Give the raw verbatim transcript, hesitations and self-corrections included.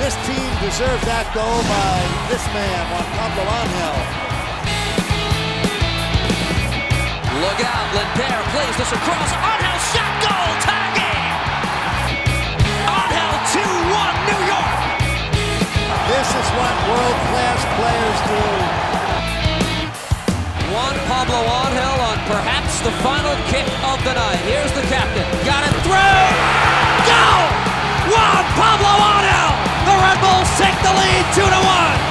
this team deserves that goal by this man, Juan Pablo. Look out, Lindbergh plays this across. Angel shot, goal, tagging! Angel two one, New York! This is what world-class players do. Juan Pablo Angel on perhaps the final kick of the night. Here's the captain. Got it through! Goal! Juan Pablo Angel! The Red Bulls take the lead two to one!